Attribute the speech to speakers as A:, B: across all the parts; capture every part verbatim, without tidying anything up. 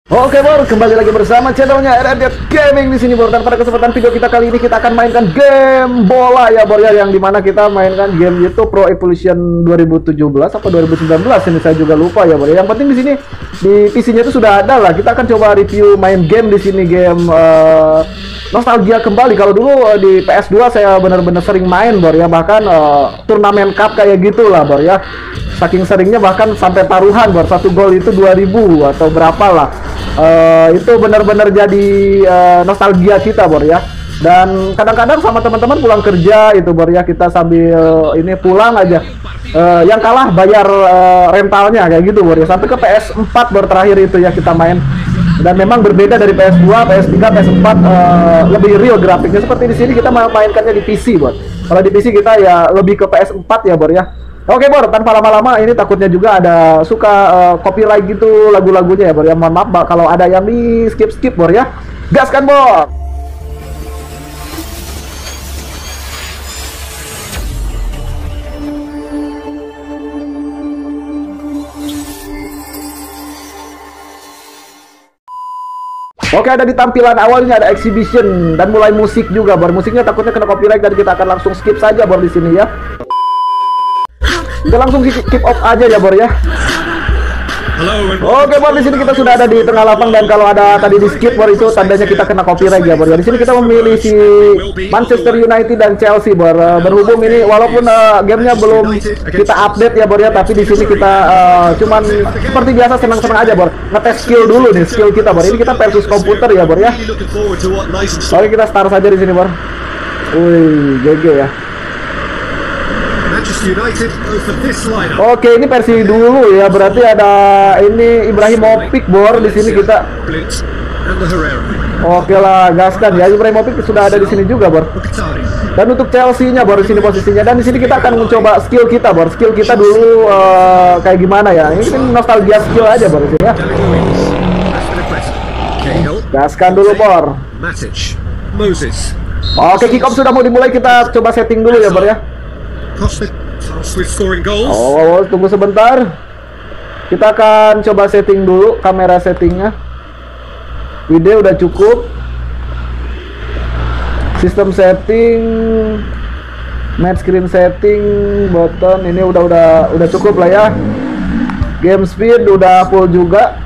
A: Oke Bor, kembali lagi bersama channelnya R R D Gaming di sini Bor. Dan pada kesempatan video kita kali ini kita akan mainkan game bola ya Bor ya, yang dimana kita mainkan game itu Pro Evolution dua ribu tujuh belas atau dua ribu sembilan belas ini saya juga lupa ya Bor. Yang penting di sini di P C-nya itu sudah ada lah. Kita akan coba review main game di sini, game uh, nostalgia kembali. Kalau dulu uh, di P S dua saya benar-benar sering main Bor ya, bahkan uh, turnamen cup kayak gitulah Bor ya. Saking seringnya bahkan sampai taruhan Bor, satu gol itu dua ribu atau berapa lah. Uh, itu benar-benar jadi uh, nostalgia kita Bor ya. Dan kadang-kadang sama teman-teman pulang kerja itu Bor ya, kita sambil uh, ini pulang aja, uh, yang kalah bayar uh, rentalnya kayak gitu Bor ya. Sampai ke P S empat Bor terakhir itu ya kita main. Dan memang berbeda dari P S dua, P S tiga, P S empat, uh, lebih real grafiknya. Seperti di sini kita mainkannya di P C Bor. Kalau di P C kita ya lebih ke P S empat ya Bor ya. Oke Bor, tanpa lama-lama ini takutnya juga ada suka uh, copyright gitu lagu-lagunya ya Bor ya. Mohon maaf Bak, kalau ada yang di skip-skip Bor ya. Gaskan Bor. Oke, ada di tampilan awalnya ada exhibition dan mulai musik juga Bor. Musiknya takutnya kena copyright dan kita akan langsung skip saja Bor di sini ya. Kita langsung keep off aja ya Bor ya. Oke Bor, di sini kita sudah ada di tengah lapang dan kalau ada tadi di skip Bor itu tandanya kita kena copyright ya Bor ya. Di sini kita memilih si Manchester United dan Chelsea Bor. Uh, berhubung ini walaupun uh, gamenya belum kita update ya Bor ya, tapi di sini kita uh, cuman seperti biasa senang-senang aja Bor. Ngetes skill dulu nih, skill kita Bor. Ini kita versus komputer ya Bor ya. Oke, kita start saja di sini Bor. Wih, G G ya. Oke, ini versi dulu ya, berarti ada ini Ibrahimovic Bor di sini kita. Oke lah, gaskan ya. Ibrahimovic sudah ada di sini juga Bor. Dan untuk Chelsea-nya Bor di sini posisinya. Dan di sini kita akan mencoba skill kita Bor. Skill kita dulu uh, kayak gimana ya? Ini kan nostalgia skill aja Bor di sini ya. Gaskan dulu Bor. Oke, kick off sudah mau dimulai, kita coba setting dulu ya Bor ya. Oh, tunggu sebentar. Kita akan coba setting dulu kamera settingnya. Video udah cukup. Sistem setting, match screen setting, button ini udah udah udah cukup lah ya. Game speed udah full juga.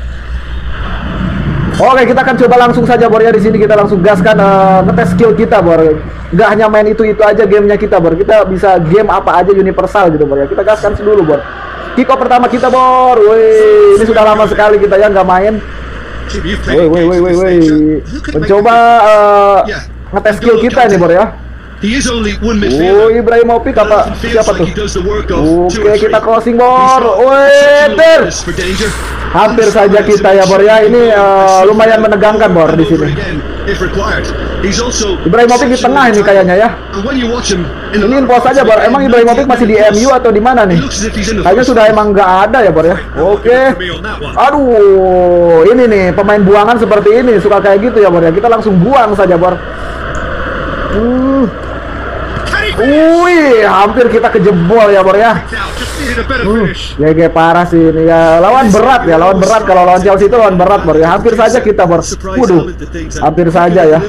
A: Oke, kita akan coba langsung saja Bor ya. Di sini kita langsung gaskan uh, ngetes skill kita Bor. Nggak hanya main itu-itu aja gamenya kita Bor. Kita bisa game apa aja universal gitu Bor ya. Kita gaskan dulu Bor. Kick off pertama kita Bor. Wih, ini sudah lama sekali kita ya nggak main. Wih, wih, wih, wih, wih. Mencoba uh, ngetes skill kita ini Bor ya. Oh, Ibrahimovic apa? Siapa tuh? Oke, kita crossing Bor. Wih, ter. Hampir saja kita ya Bor ya. Ini uh, lumayan menegangkan Bor di sini. Ibrahimovic di tengah ini kayaknya ya. Ini info saja Bor. Emang Ibrahimovic masih di M U atau di mana nih? Kayaknya sudah emang nggak ada ya Bor ya. Oke. Aduh, ini nih pemain buangan seperti ini suka kayak gitu ya Bor ya. Kita langsung buang saja Bor. Hmm. Wih, hampir kita kejebol ya Bor ya. Hmm, G G parah sih ini ya. Lawan berat ya, lawan berat. Kalau lawan Chelsea itu lawan berat Bor ya. Hampir saja kita Bor. Waduh, hampir saja ya.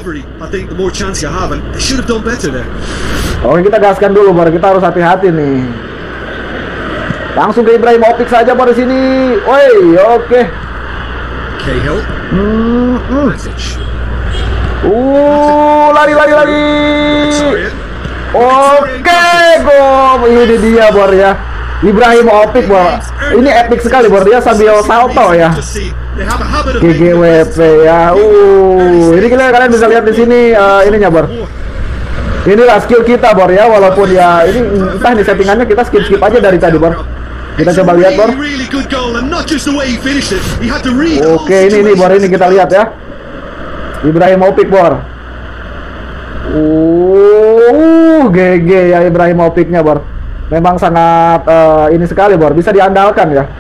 A: Oke, kita gaskan dulu Bor. Kita harus hati-hati nih. Langsung ke Ibrahimovic saja Bor di sini. Woi, oke. Hmm, hmm. Uh, lari lari lari. Oke, gol. Ini dia Bor ya. Ibrahimovic Bor. Ini epic sekali Bor, dia sambil salto ya. G G W P ya. Uh, ini kalian bisa lihat di sini uh, ininya Bor. Inilah skill kita Bor ya, walaupun ya ini entah nih settingannya kita skip-skip aja dari tadi Bor. Kita coba lihat Bor. Oke, ini nih Bor, ini kita lihat ya. Ibrahimovic Bor. Uh, G G ya Ibrahimovicnya Bor. Memang sangat uh, ini sekali Bor, bisa diandalkan ya.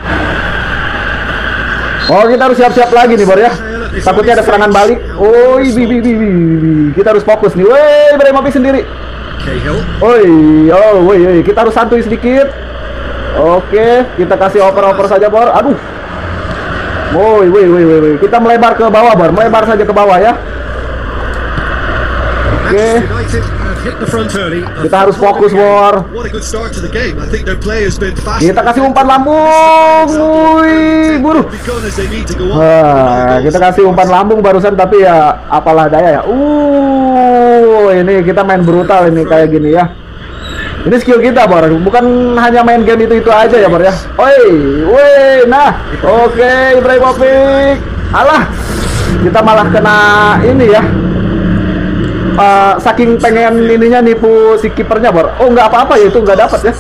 A: Oh, kita harus siap-siap lagi nih Bor ya. Takutnya ada serangan balik. Oh, bi, bi, bi, bi, bi. Kita harus fokus nih. Woi, Ibrahimovic sendiri. Oi, oh, woi, kita harus santuy sedikit. Oke, kita kasih oper-oper saja Bor. Aduh. Woi, woi, woi, woi, kita melebar ke bawah, Bor. Melebar saja ke bawah ya. Oke. Kita harus fokus, Bor. Kita kasih umpan lambung. Wih, buru. Wah, kita kasih umpan lambung barusan, tapi ya apalah daya ya. Uh, ini kita main brutal ini kayak gini ya. Ini skill kita, Bor. Bukan hanya main game itu-itu aja ya, Bor ya. Oi, woi, nah. Oke, Ibrahimovic. Alah. Kita malah kena ini ya. Uh, saking pengen ininya nipu si kipernya, Bor. Oh, nggak apa-apa ya, itu nggak dapat ya.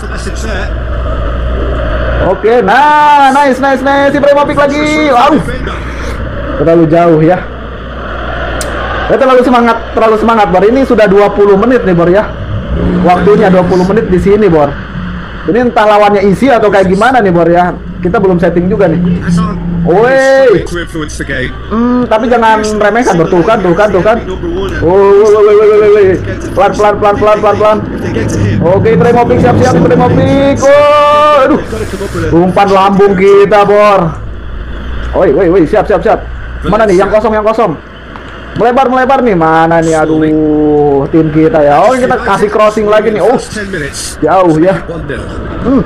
A: Oke, nah, nice, nice, nice. Ibrahimovic lagi. Wow. Terlalu jauh ya. Ya, terlalu semangat, terlalu semangat, Bor. Ini sudah dua puluh menit nih, Bor ya. Waktunya dua puluh menit di sini, Bor. Ini entah lawannya isi atau kayak gimana nih, Bor ya. Kita belum setting juga nih. Woi. Hmm, tapi jangan remehkan, Bor. Tuh kan, tuh kan, tuh kan. Oh, woi, woi, woi, woi, woi. Pelan, pelan, pelan, pelan, pelan, pelan. Oke, Ibrahimovic siap-siap, Ibrahimovic. Oh, aduh. Umpan lambung kita, Bor. Woi, woi, woi, siap, siap, siap. Mana nih yang kosong, yang kosong? Melebar, melebar nih. Mana nih? Aduh, tim kita ya. Oh, kita kasih crossing lagi nih. Oh, jauh ya. Hmm.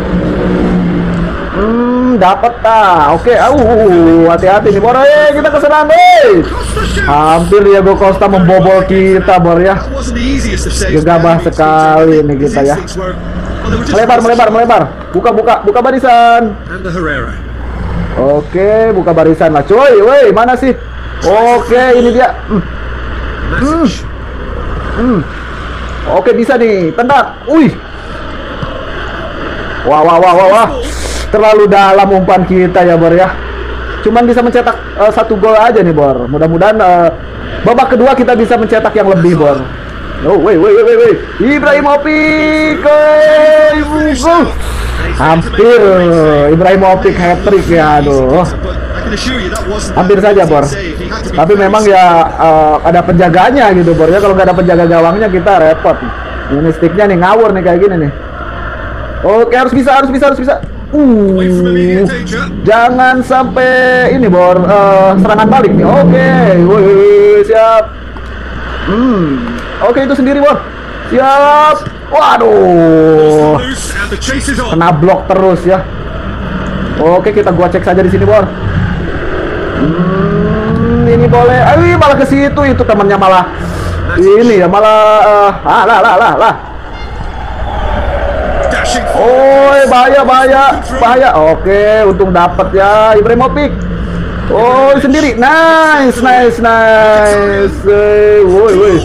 A: Hmm, dapat ta. Oke, uh, hati-hati nih, Bor. Eh, kita keserang, eh. Hampir Diego Costa membobol kita, Bor ya. Gegabah sekali nih kita ya. Melebar, melebar, melebar. Buka, buka, buka barisan. Oke, buka barisan lah, cuy. Woi, mana sih? Oke, ini dia. Hmm. Hmm. Hmm. Oke, bisa nih. Tendang. Wih. Wah, wah, wah, wah, wah. Terlalu dalam umpan kita ya, Bor ya. Cuman bisa mencetak uh, satu gol aja nih, Bor. Mudah-mudahan uh, babak kedua kita bisa mencetak yang lebih, Bor. Oh, woi, woi, woi, woi. Ibrahimovic. Uh, hampir Ibrahimovic hat-trick ya, aduh. Hampir saja, Bor. Tapi memang ya uh, ada penjaganya gitu, Bor ya. Kalau nggak ada penjaga gawangnya kita repot. Ini sticknya nih ngawur nih kayak gini nih. Oke, harus bisa, harus bisa, harus bisa. Uh, jangan sampai ini, Bor, uh, serangan balik nih. Oke, woi, siap. Hmm, oke itu sendiri, Bor. Siap. Waduh, kena blok terus ya. Oke, kita gua cek saja di sini, Bor. Hmm, ini boleh. Ayo, malah ke situ, itu temannya malah ini ya, malah uh, ah, lah, lah, lah, lah. Oh, bahaya, bahaya, bahaya. Oke, untung dapat ya Ibrahimovic. Oh, sendiri. Nice, nice, nice. Woi, woi.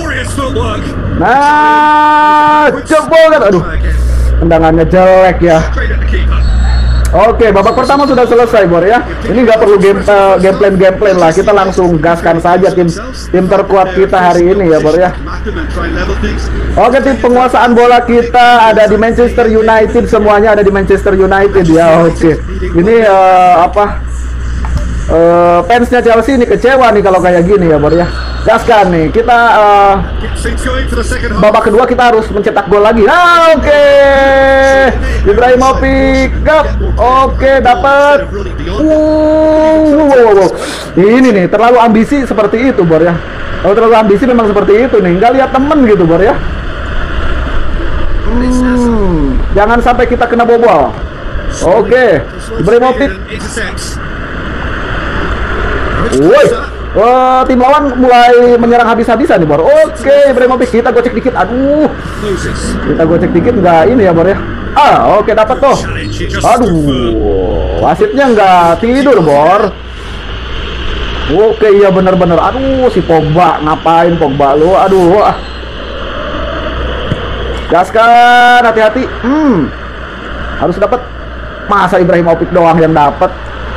A: Nah, jebol kan. Aduh, tendangannya jelek ya. Oke, babak pertama sudah selesai, Bor ya. Ini nggak perlu game uh, game plan game plan lah. Kita langsung gaskan saja tim tim terkuat kita hari ini ya, Bor ya. Oke, tim penguasaan bola kita ada di Manchester United, semuanya ada di Manchester United ya. Oke, ini uh, apa? Uh, fansnya Chelsea ini kecewa nih kalau kayak gini ya, Bor ya. Gaskan nih, kita uh, babak kedua kita harus mencetak gol lagi. Ah, oke, okay. Ibrahimovic, oke, okay, dapat. Uh, wow, wow. Ini nih terlalu ambisi seperti itu, Bor ya. Kalau terlalu ambisi memang seperti itu nih, nggak lihat temen gitu, Bor ya. Hmm, jangan sampai kita kena bobol. Oke, okay. Ibrahimovic. Woi, oh, tim lawan mulai menyerang habis-habisan nih, Bor. Oke, Ibrahimovic, kita gocek dikit. Aduh, kita gocek dikit nggak ini ya, Bor ya. Ah, oke, dapat tuh. Aduh, wasitnya nggak tidur, Bor. Oke, iya bener-bener. Aduh, si Pogba, ngapain Pogba lu? Aduh, ah. Gaskan, hati-hati. Hmm, harus dapat. Masa Ibrahimovic doang yang dapat?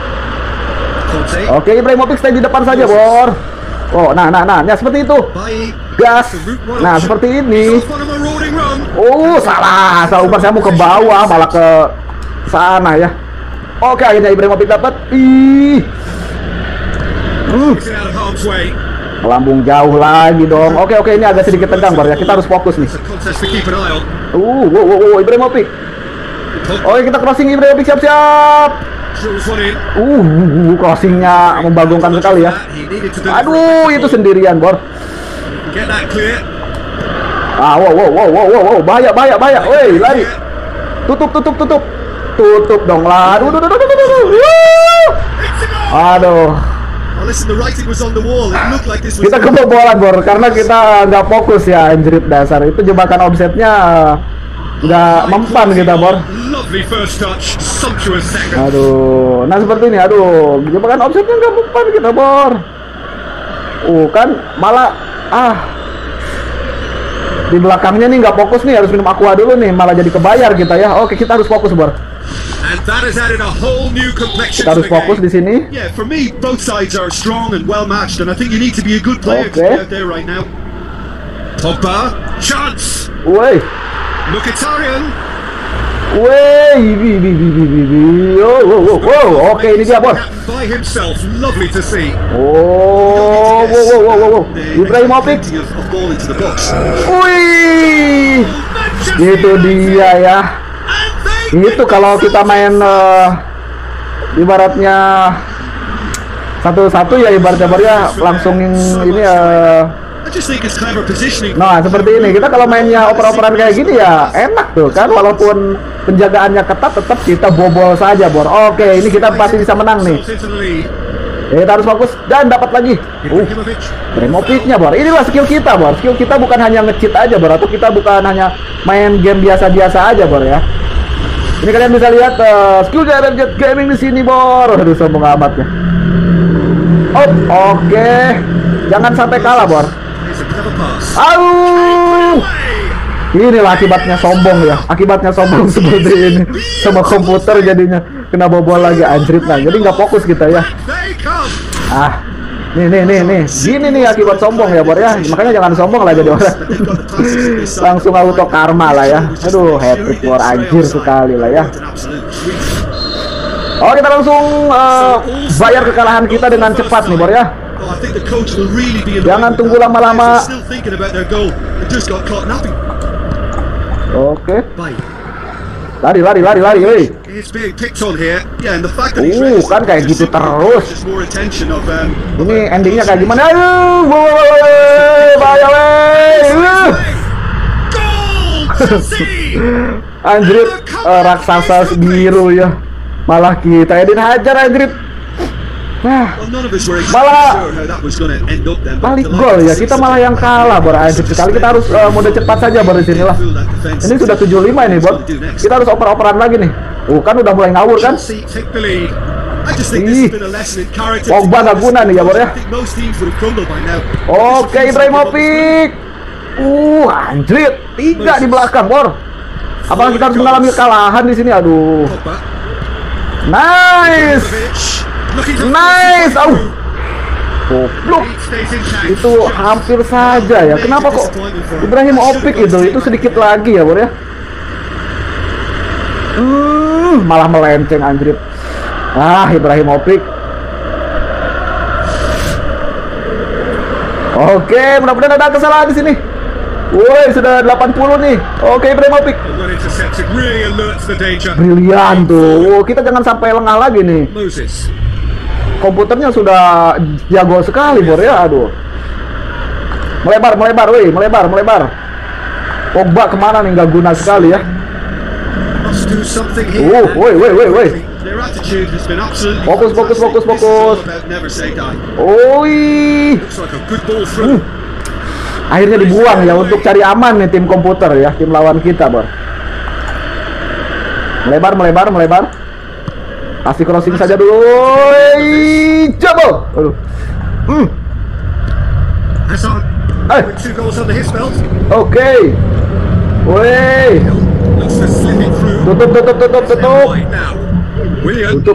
A: Oke, Ibrahimovic stay di depan saja, Bor. Oh, nah, nah, nah, ya seperti itu. Gas. Nah, seperti ini. Oh, salah. Salah umpan, saya mau ke bawah, malah ke sana ya. Oke, akhirnya Ibrahimovic dapat. Ih. Hmm. Melambung jauh lagi dong. Oke, oke, ini agak sedikit tegang, Bor ya. Kita harus fokus nih. Uh, wow, wow, wow, Ibrahimovic. Oke, kita crossing Ibrahimovic, siap-siap. Uh, crossingnya membagongkan sekali ya. Aduh, itu sendirian, Bor. Ah, wow, wow, wow, wow, wow, bahaya, bahaya, bahaya. Woi, lari. Tutup, tutup, tutup. Tutup dong lah. Aduh, aduh, aduh, aduh, aduh. Aduh. Kita kebobolan, Bor, karena kita nggak fokus ya, anjrit dasar. Itu jebakan offsetnya nggak mempan kita, Bor. Aduh, nah seperti ini, aduh, jebakan offsetnya nggak mempan kita, Bor. Uh, kan malah ah di belakangnya nih nggak fokus nih, harus minum aqua dulu nih, malah jadi kebayar kita ya. Oke, kita harus fokus, Bor. Kita harus fokus di sini. Oke.
B: Pogba, chance.
A: Woi.
B: Mkhitaryan.
A: Woi, bi bi bi bi bi. Oh, oh, oh, oh. Oke, ini dia, Bor.
B: By himself, lovely to see.
A: Oh, wow, wow, wow, wow. Ibrahimovic. Wih, itu dia ya. Itu kalau kita main uh, ibaratnya satu-satu ya, ibaratnya Bor ya, langsung ini ya. Uh, nah seperti ini, kita kalau mainnya oper-operan kayak gini ya enak tuh kan, walaupun penjagaannya ketat tetap kita bobol saja, Bor. Oke, ini kita pasti bisa menang nih. Kita harus fokus dan dapat lagi. Uh, Ibrahimovicnya, Bor. Inilah skill kita, Bor. Skill kita bukan hanya nge-cheat aja, Bor, atau kita bukan hanya main game biasa-biasa aja, Bor ya. Ini kalian bisa lihat uh, skill R R Z Gaming di sini, Bor. Aduh, sombong amat ya. Oh, oke. Okay. Jangan sampai kalah, Bor. Au! Inilah akibatnya sombong ya. Akibatnya sombong seperti ini. Sama komputer jadinya kena bobol lagi, anjrit lah. Jadi nggak fokus kita ya. Ah, nih nih nih nih. Gini nih akibat sombong ya, Bor ya. Makanya jangan sombong lah jadi orang. Langsung auto karma lah ya. Aduh, hat-trick, Bor, anjir sekali lah ya. Oh, kita langsung uh, bayar kekalahan kita dengan cepat nih, Bor ya. Jangan tunggu lama-lama. Oke. Lari, lari, lari, lari, woi. Uh, kan kayak gitu terus. Ini endingnya kayak gimana? Aduh, bahaya, woi. Anjrit, uh, raksasa biru ya. Malah kita edit hajar, anjrit. Nah, malah balik gol ya, kita malah yang kalah, Bor. Anjir sekali, kita harus uh, mode cepat saja, Bor, di sini lah. Ini sudah tujuh puluh lima ini, Bor. Kita harus oper-operan lagi nih. Uh, kan udah mulai ngawur kan? Ih, Pogba nggak guna nih ya, Bor ya. Oke, Ibrahimovic. Uh, anjir, tiga di belakang, Bor. Apakah kita harus mengalami kekalahan di sini? Aduh. Nice. Nice, au, goblok. Itu hampir saja ya. Kenapa kok Ibrahimovic itu itu sedikit lagi ya, Bor ya? Hmm, malah melenceng, anjrit. Ah, Ibrahimovic. Oke, mudah-mudahan ada kesalahan di sini. Woi, sudah delapan puluh nih. Oke, Ibrahimovic. Brilian tuh. Oh, kita jangan sampai lengah lagi nih. Komputernya sudah jago sekali, Bor ya. Aduh. Melebar, melebar, woi, melebar, melebar. Pogba kemana nih? Nggak guna sekali ya. Uh, woi, woi, woi, woi. Fokus, fokus, fokus, fokus. Oi. Hmm. Akhirnya dibuang ya untuk cari aman nih tim komputer ya, tim lawan kita, Bor. Melebar, melebar, melebar. Kasih crossing saja dulu. Coba. Aduh. Hmm. Eh. Oke. Woi. Tutup, tutup, tutup, tutup. Tutup.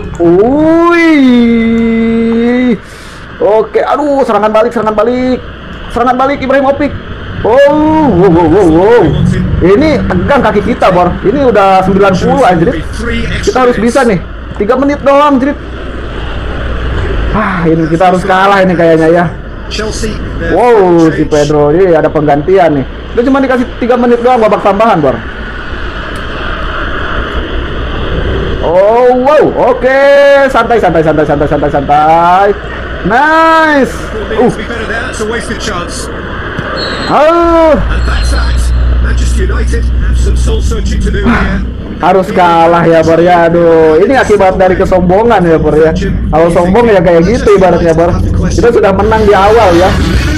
A: Wih. Oke. Aduh, serangan balik, serangan balik. Serangan balik Ibrahimovic. Oh, wow, wow, wow, wow. Ini tegang kaki kita, Bor. Ini udah sembilan puluh, anjir. Kita harus bisa nih. tiga menit doang, jadi. Ah, ini kita harus kalah ini kayaknya ya. Wow, si Pedro ini ada penggantian nih. Dia cuma dikasih tiga menit doang babak tambahan, Bor. Oh wow, oke, santai santai santai santai santai santai. Nice.
B: Needs to be better there. It's a wasted chance.
A: Oh,
B: And that's that. Manchester United have some soul searching to do here.
A: harus kalah ya Bor ya. Aduh, ini akibat dari kesombongan ya Bor ya. Kalau sombong ya kayak gitu ibaratnya Bor. Kita sudah menang di awal ya.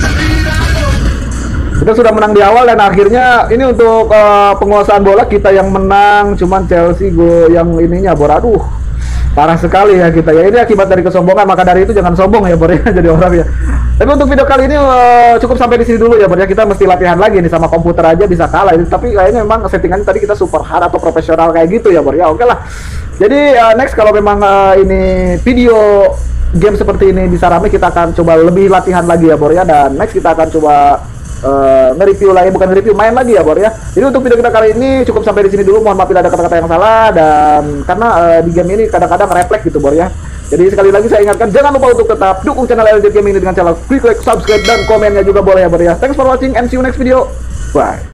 A: Kita sudah menang di awal dan akhirnya ini untuk uh, penguasaan bola kita yang menang, cuman Chelsea gue yang ininya Bor. Aduh, parah sekali ya kita ya. Ini akibat dari kesombongan, maka dari itu jangan sombong ya Bor ya, jadi orang ya. Tapi untuk video kali ini uh, cukup sampai di sini dulu ya Bor ya. Kita mesti latihan lagi nih, sama komputer aja bisa kalah ini. Tapi kayaknya memang settingannya tadi kita super hard atau profesional kayak gitu ya Bor ya. Oke lah. Jadi uh, next kalau memang uh, ini video game seperti ini bisa rame, kita akan coba lebih latihan lagi ya Bor ya. Dan next kita akan coba Uh, nge-review lagi, bukan review, main lagi ya Bor ya. Jadi untuk video kita kali ini cukup sampai di sini dulu. Mohon maaf bila ada kata-kata yang salah, dan karena uh, di game ini kadang-kadang refleks gitu Bor ya. Jadi sekali lagi saya ingatkan, jangan lupa untuk tetap dukung channel L L J Gaming ini dengan cara klik like, subscribe, dan komennya juga boleh ya Bor ya. Thanks for watching and see you next video. Bye.